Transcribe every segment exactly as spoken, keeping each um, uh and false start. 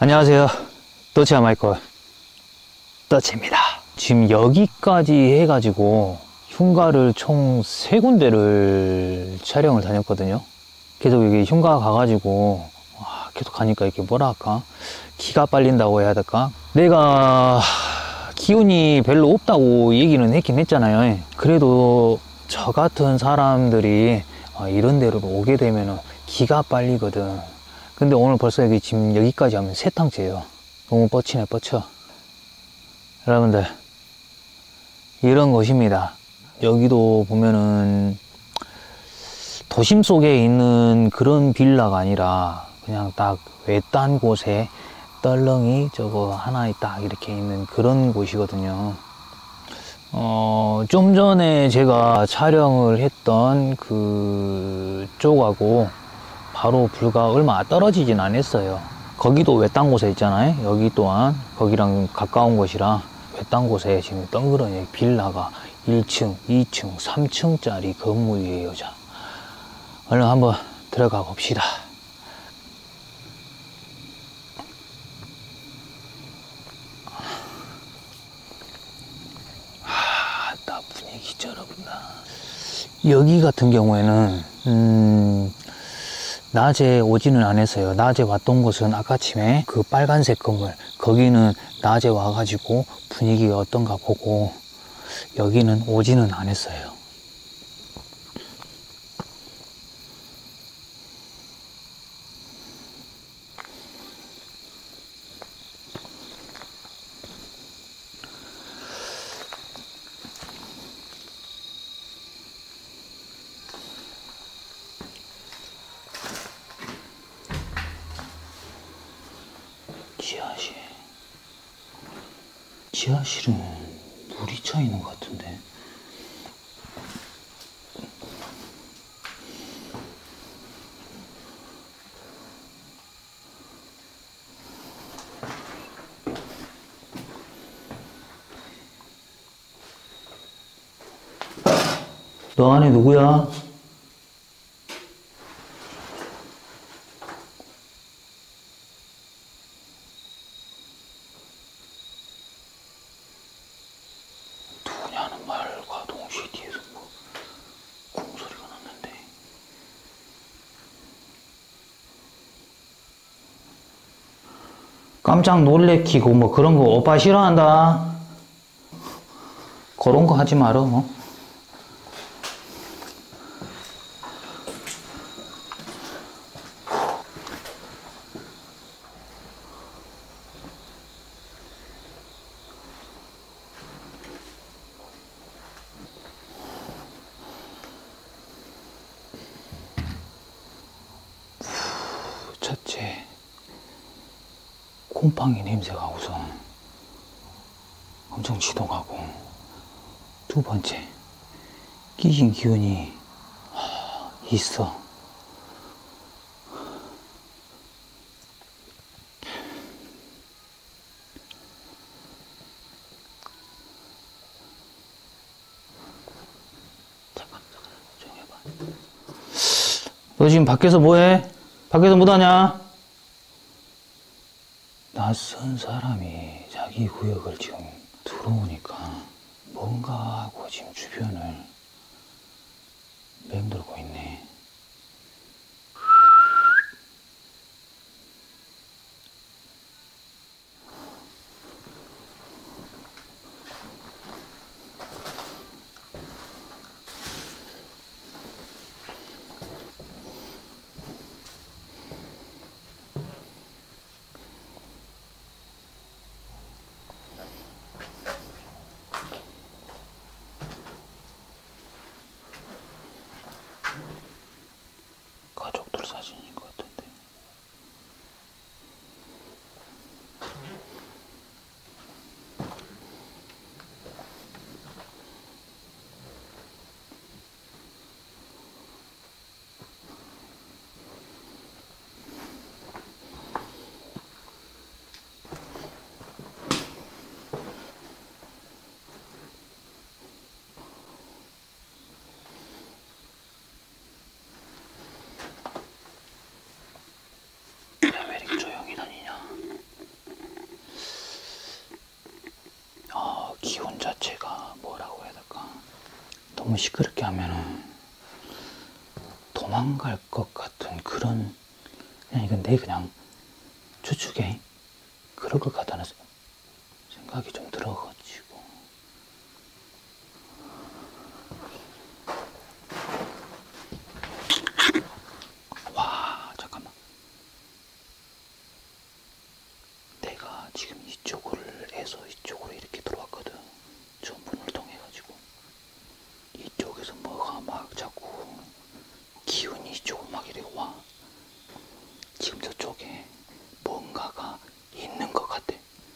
안녕하세요. 더치아 마이클 더치입니다. 지금 여기까지 해가지고 흉가를 총 세 군데를 촬영을 다녔거든요. 계속 여기 흉가 가가지고 와, 계속 가니까 이렇게 뭐라 할까, 기가 빨린다고 해야 될까. 내가 기운이 별로 없다고 얘기는 했긴 했잖아요. 그래도 저 같은 사람들이 이런 데로 오게 되면 기가 빨리거든. 근데 오늘 벌써 여기 지금 여기까지 하면 세 탕째예요. 너무 뻗치네 뻗쳐. 여러분들, 이런 곳입니다. 여기도 보면은 도심 속에 있는 그런 빌라가 아니라 그냥 딱 외딴 곳에 떨렁이 저거 하나 딱 이렇게 있는 그런 곳이거든요. 어, 좀 전에 제가 촬영을 했던 그 쪽하고 바로 불과 얼마 떨어지진 않았어요. 거기도 외딴 곳에 있잖아요. 여기 또한 거기랑 가까운 곳이라 외딴 곳에 지금 덩그러니 빌라가 일 층, 이 층, 삼 층짜리 건물이에요. 자, 얼른 한번 들어가 봅시다. 아, 나 분위기 쩔어본다. 여기 같은 경우에는 음, 낮에 오지는 않았어요. 낮에 왔던 곳은 아까침에 그 빨간색 건물, 거기는 낮에 와가지고 분위기가 어떤가 보고, 여기는 오지는 않았어요. 지하실. 지하실은 물이 차 있는 것 같은데. 너 안에 누구야? 누구냐는 말과 동시에 뒤에서 뭐 쿵소리가 났는데. 깜짝 놀래키고 뭐 그런 거 오빠 싫어한다. 그런 거 하지 마라. 뭐. 첫째, 곰팡이 냄새가 우선 엄청 지독하고, 두 번째, 끼신 기운이 있어. 잠깐, 잠깐, 좀 해봐. 너 지금 밖에서 뭐해? 밖에서 뭐하냐? 낯선 사람이 자기 구역을 지금 들어오니까 뭔가 하고 지금 주변을 맴돌고 있네. 자체가 뭐라고 해야 될까? 너무 시끄럽게 하면은 도망갈 것 같은 그런, 그냥 이건 내 그냥 추측에 그럴 것 같다는 생각이 좀 들어가지고. 와, 잠깐만. 내가 지금 이쪽을 해서 이쪽으로 이렇게 들어왔거든. 저 문을 통해 가지고 이쪽에서 뭐가 막 자꾸 기운이 이쪽으로 막 이렇게 와. 지금 저쪽에 뭔가가 있는 것 같아.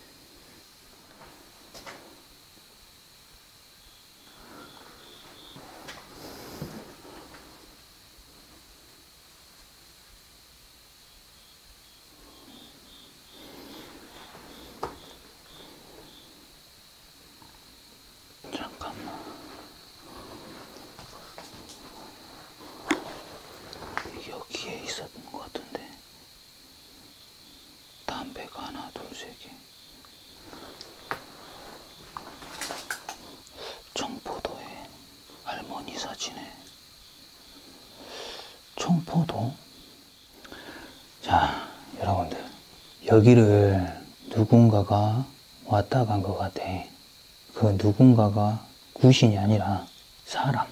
잠깐만. 여기에 있었던 것 같은데. 담배가 하나, 둘, 세 개. 청포도에 할머니 사진에 청포도. 자, 여러분들, 여기를 누군가가 왔다 간 것 같아. 그 누군가가 구신이 아니라 사람.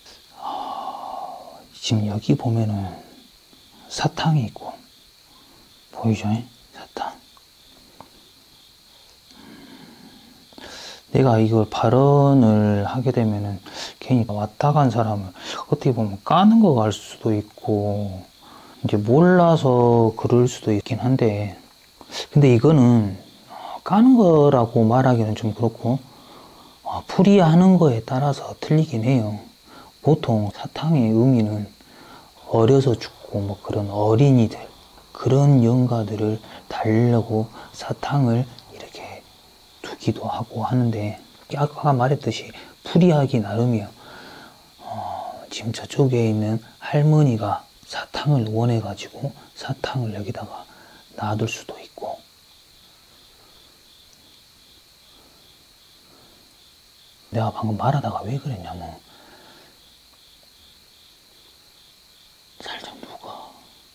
어, 지금 여기 보면은 사탕이 있고, 보이죠? 사탕. 내가 이걸 발언을 하게 되면은 괜히 왔다 간 사람을 어떻게 보면 까는 거 갈 수도 있고, 이제 몰라서 그럴 수도 있긴 한데, 근데 이거는 까는 거라고 말하기는 좀 그렇고, 풀이하는 거에 따라서 틀리긴 해요. 보통 사탕의 의미는 어려서 죽고 뭐 그런 어린이들, 그런 영가들을 달려고 사탕을 이렇게 두기도 하고 하는데, 아까 말했듯이 풀이하기 나름이에요. 어, 지금 저쪽에 있는 할머니가 사탕을 원해가지고 사탕을 여기다가 놔둘 수도 있고, 내가 방금 말하다가 왜 그랬냐면, 살짝 누가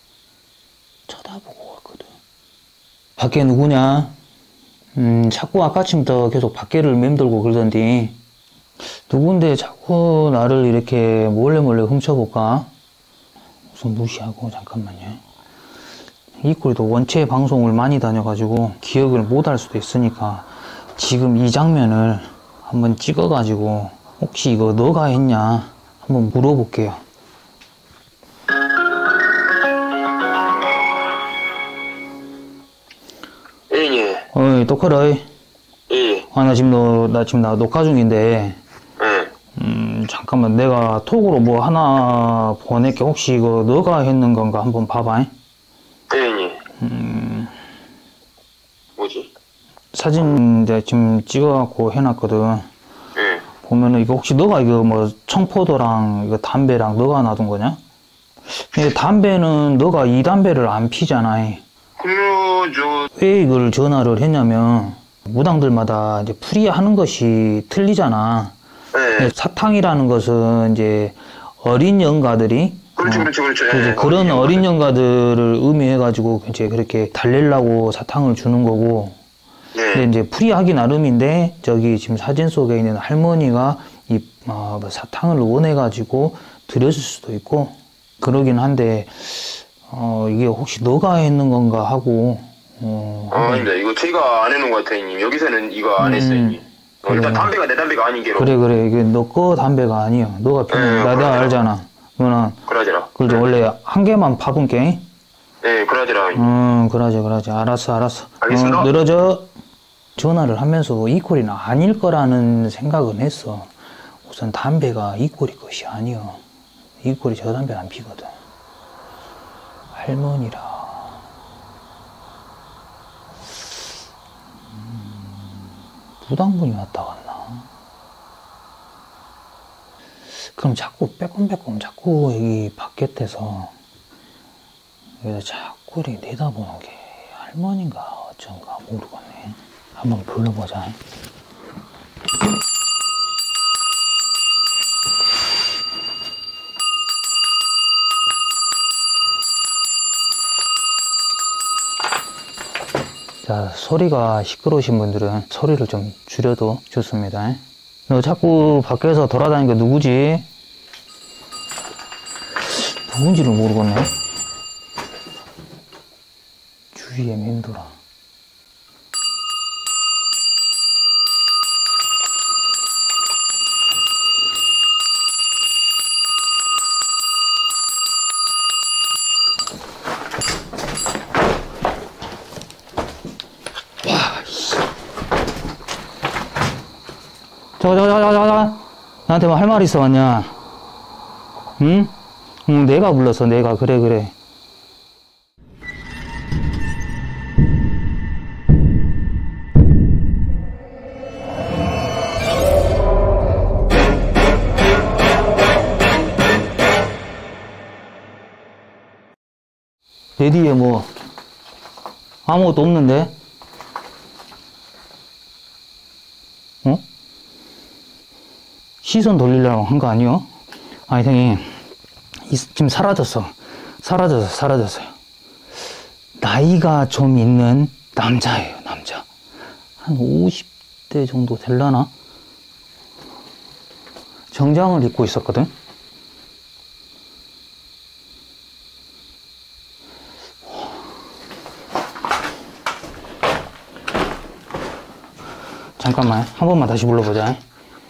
쳐다보고 왔거든. 밖에 누구냐? 음, 자꾸 아까쯤부터 계속 밖에를 맴돌고 그러던데, 누군데 자꾸 나를 이렇게 몰래 몰래 훔쳐볼까? 우선 무시하고, 잠깐만요. 이 꼴도 원체 방송을 많이 다녀가지고 기억을 못 할 수도 있으니까 지금 이 장면을 한번 찍어가지고 혹시 이거 너가 했냐 한번 물어볼게요. 예. 어이, 똑하라. 예. 아, 나 지금 너, 나 지금 나 녹화 중인데, 예. 음, 잠깐만, 내가 톡으로 뭐 하나 보낼게. 혹시 이거 너가 했는 건가 한번 봐봐. 예. 음, 뭐지? 사진 내가 지금 찍어갖고 해놨거든. 예. 보면은 이거 혹시 너가 이거 뭐 청포도랑 이거 담배랑 너가 놔둔 거냐? 이 담배는 너가 이 담배를 안 피잖아. 그러죠. 왜 이걸 전화를 했냐면, 무당들마다 이제 풀이하는 것이 틀리잖아. 예. 사탕이라는 것은 이제 어린 영가들이 그렇죠, 그렇죠, 그렇죠. 어, 예. 그런 어린 영가들을 의미해가지고 이제 그렇게 달래려고 사탕을 주는 거고. 예. 근데 이제 풀이하기 나름인데, 저기 지금 사진 속에 있는 할머니가 이 어, 뭐 사탕을 원해가지고 드렸을 수도 있고 그러긴 한데, 어, 이게 혹시 너가 했는 건가 하고. 어, 아, 아닙니다. 이거 제가 안 해놓은 것 같아요, 형님. 여기서는 이거 안 했어요, 형님. 어, 일단 그래. 담배가 내 담배가 아닌 게로. 그래, 그래. 이게 너 거 담배가 아니야. 너가 피는, 예, 나, 내가 그러더라. 알잖아. 너는, 그러더라. 그러지, 원래 한 개만 파본 게. 예, 그러더라, 형님. 음, 그러지, 그러지. 알았어, 알았어. 알겠습니다. 어, 늘어져. 전화를 하면서 이 꼴이는 아닐 거라는 생각은 했어. 우선 담배가 이 꼴이 것이 아니여. 이 꼴이 저 담배 안 피거든. 할머니라. 음, 무당분이 왔다 갔나? 그럼 자꾸 빼꼼빼꼼 자꾸 여기 바깥에서 여기서 자꾸 이렇게 내다보는 게 할머니인가 어쩐가 모르겠네. 한번 불러보자. 자, 소리가 시끄러우신 분들은 소리를 좀 줄여도 좋습니다. 너 자꾸 밖에서 돌아다니는 게 누구지? 누군지를 모르겠네. 주위에 맴돌아. 자, 자, 자, 자, 자, 나한테 뭐 할 말 있어 왔냐? 응? 응, 내가 불렀어, 내가. 그래, 그래. 내 뒤에 뭐 아무것도 없는데? 어? 시선 돌리려고 한 거 아니요? 아니, 형님, 지금 사라졌어. 사라졌어, 사라졌어요. 나이가 좀 있는 남자예요, 남자. 한 오십 대 정도 될라나? 정장을 입고 있었거든? 잠깐만, 한 번만 다시 불러보자.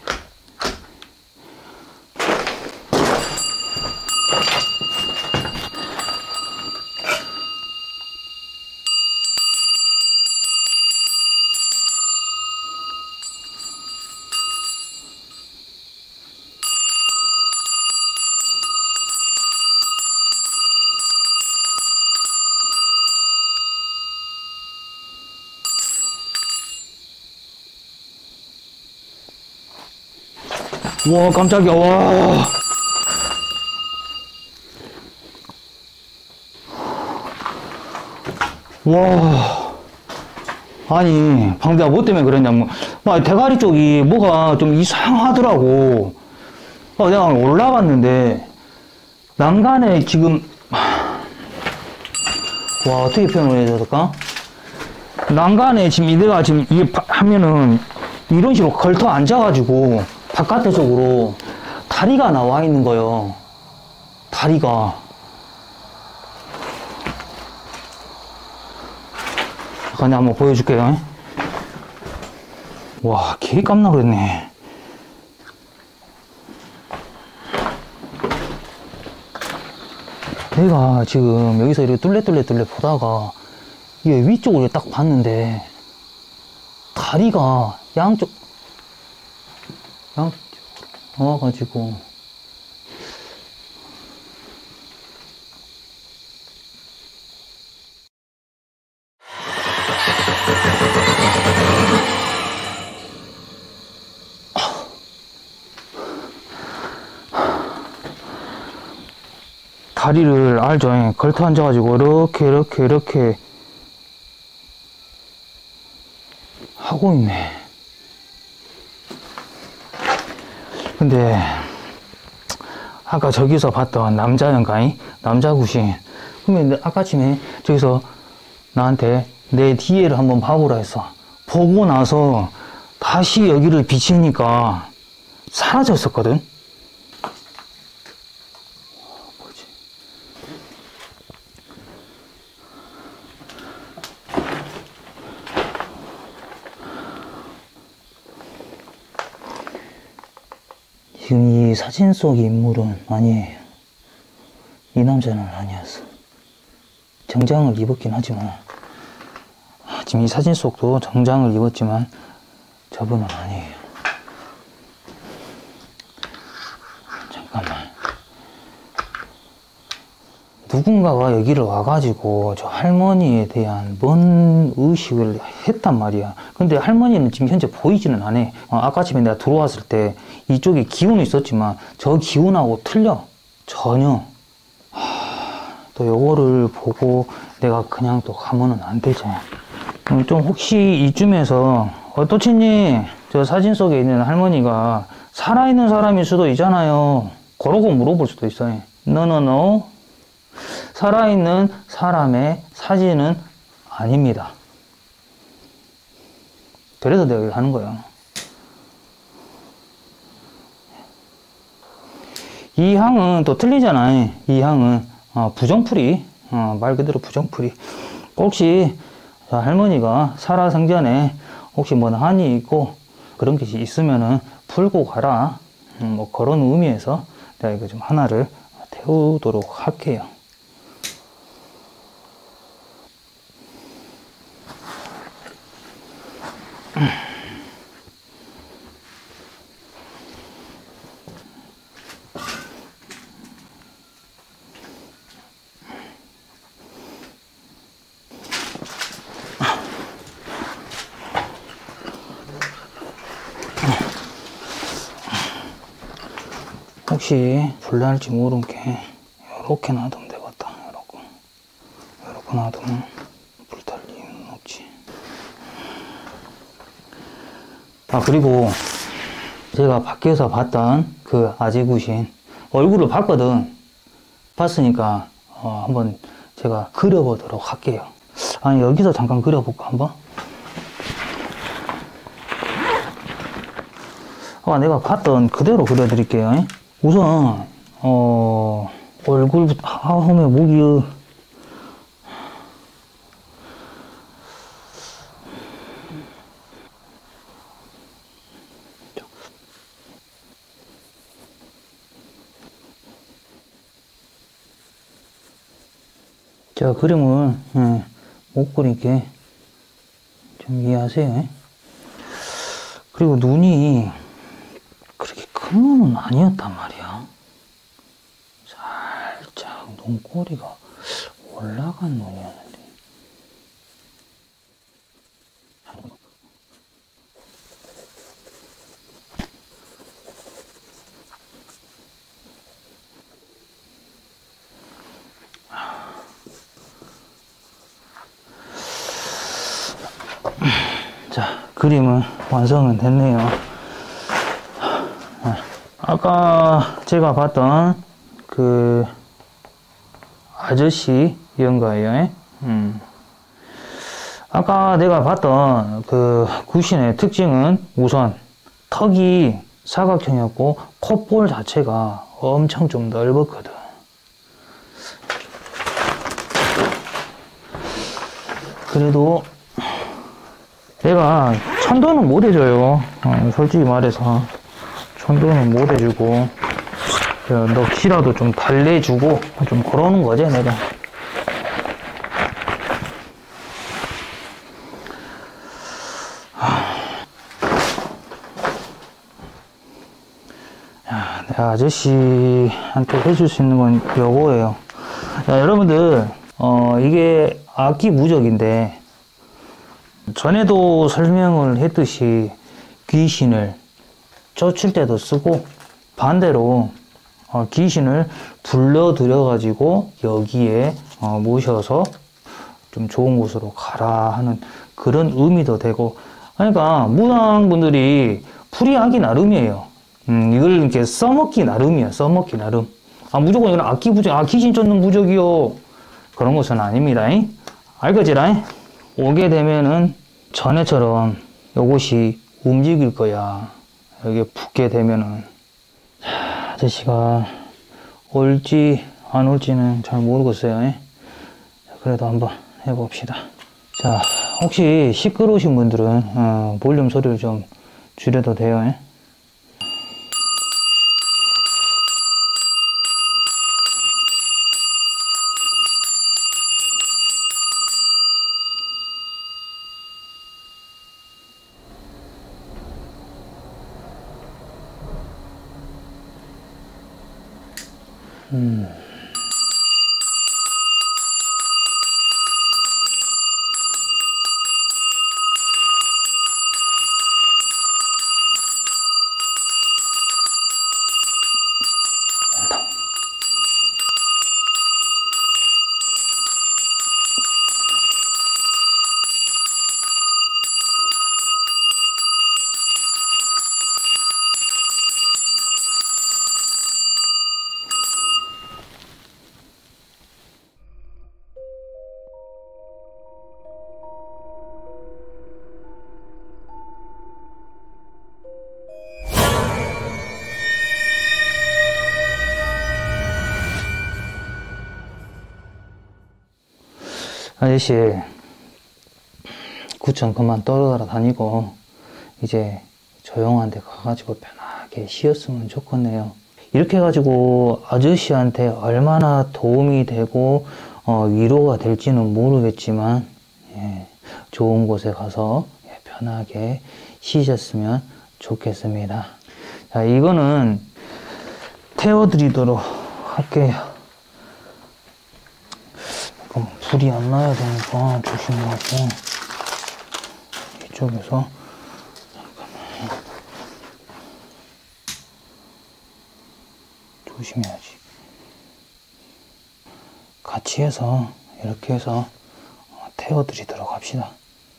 와, 깜짝이야, 와. 와. 아니, 방금 내가 뭐 때문에 그랬냐면, 막 대가리 쪽이 뭐가 좀 이상하더라고. 어, 내가 올라갔는데, 난간에 지금, 와, 어떻게 표현을 해야 될까? 난간에 지금 이래가 지금 이게 하면은, 이런 식으로 걸터 앉아가지고, 바깥에 쪽으로 다리가 나와 있는 거예요. 다리가. 잠깐 내가 한번 보여줄게요. 와, 개 깜나 그랬네. 내가 지금 여기서 이렇게 뚫레뚫레 뚫레 보다가 이게 위쪽으로 딱 봤는데 다리가 양쪽 양쪽 나와가지고 다리를 알죠? 걸터 앉아가지고 이렇게 이렇게 이렇게 하고 있네. 근데 아까 저기서 봤던 남자연가이 남자 구신 그러면 아까 아침에 저기서 나한테 내 뒤에를 한번 봐보라 했어. 보고 나서 다시 여기를 비치니까 사라졌었거든. 뭐지? 지금 이 사진 속 인물은 아니에요. 이 남자는 아니었어. 정장을 입었긴 하지만 지금 이 사진 속도 정장을 입었지만 저분은 아니에요. 잠깐만. 누군가가 여기를 와가지고 저 할머니에 대한 뭔 의식을 했단 말이야. 근데 할머니는 지금 현재 보이지는 않아. 어, 아까 집에 내가 들어왔을 때 이쪽에 기운이 있었지만 저 기운하고 틀려. 전혀. 하, 또 요거를 보고 내가 그냥 또 가면은 안 되지. 음, 좀 혹시 이쯤에서 어떠치니? 저 사진 속에 있는 할머니가 살아있는 사람일 수도 있잖아요. 그러고 물어볼 수도 있어요. 노노노. 살아있는 사람의 사진은 아닙니다. 그래서 내가 이거 하는 거야. 이 향은 또 틀리잖아. 이 향은 어, 부정풀이, 어, 말 그대로 부정풀이. 혹시 할머니가 살아생전에 혹시 뭐 한이 있고 그런 게 있으면은 풀고 가라, 음, 뭐 그런 의미에서 내가 이거 좀 하나를 태우도록 할게요. 혹시 불날지 모르게 이렇게 놔두면 되겠다. 이렇게 이렇게 놔두면 불탈 이유는 없지. 아, 그리고 제가 밖에서 봤던 그 아재구신 얼굴을 봤거든. 봤으니까 어, 한번 제가 그려보도록 할게요. 아니, 여기서 잠깐 그려볼까 한번? 아, 내가 봤던 그대로 그려드릴게요. 우선 어, 얼굴부터 아, 홈에 목이 자, 그림을 예, 못 그리게 좀 이해하세요. 그리고 눈이 그렇게 큰 눈은 아니었단 말이야. 살짝 눈꼬리가 올라간 눈이었는데. 자, 그림은 완성은 됐네요. 아까 제가 봤던 그 아저씨 연가예요. 음. 아까 내가 봤던 그 구신의 특징은 우선 턱이 사각형이었고 콧볼 자체가 엄청 좀 넓었거든. 그래도 내가 천도는 못 해줘요. 어, 솔직히 말해서 천도는 못 해주고 넋이라도 좀 달래주고 좀 그러는 거지 내가. 야, 내가 아저씨한테 해줄 수 있는 건 요거예요. 자, 여러분들 어, 이게 악기 무적인데 전에도 설명을 했듯이 귀신을 쫓을 때도 쓰고 반대로 어, 귀신을 불러들여 가지고 여기에 어, 모셔서 좀 좋은 곳으로 가라 하는 그런 의미도 되고. 그러니까 무당분들이 풀이하기 나름이에요. 음, 이걸 이렇게 써먹기 나름이야. 써먹기 나름. 아, 무조건 이런 악기 부적, 아, 귀신 쫓는 부적이요, 그런 것은 아닙니다. 알겠지라? 오게 되면은 전에처럼 요것이 움직일 거야. 여기에 붙게 되면은. 자, 아저씨가 올지 안 올지는 잘 모르겠어요. 그래도 한번 해봅시다. 자, 혹시 시끄러우신 분들은 어, 볼륨 소리를 좀 줄여도 돼요. 음. 아저씨, 구천 그만 떠돌아다니고 이제 조용한 데 가가지고 편하게 쉬었으면 좋겠네요. 이렇게 해가지고 아저씨한테 얼마나 도움이 되고 어, 위로가 될지는 모르겠지만 예, 좋은 곳에 가서 예, 편하게 쉬셨으면 좋겠습니다. 자, 이거는 태워드리도록 할게요. 그럼 불이 안 나야 되니까 조심하고 이쪽에서 조심해야지. 같이 해서 이렇게 해서 태워드리도록 합시다.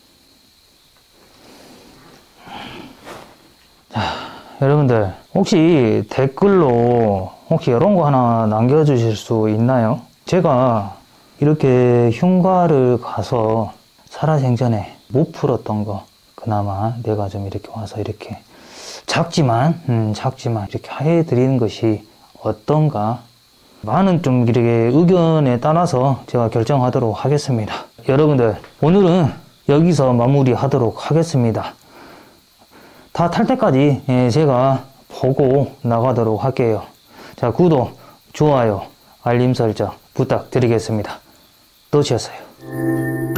자, 여러분들 혹시 댓글로 혹시 이런 거 하나 남겨주실 수 있나요? 제가 이렇게 흉가를 가서 살아생전에 못 풀었던 거 그나마 내가 좀 이렇게 와서 이렇게 작지만 음, 작지만 이렇게 해드리는 것이 어떤가, 많은 좀 이렇게 의견에 따라서 제가 결정하도록 하겠습니다. 여러분들 오늘은 여기서 마무리하도록 하겠습니다. 다 탈 때까지 제가 보고 나가도록 할게요. 자, 구독, 좋아요, 알림 설정 부탁드리겠습니다. 또치였어요.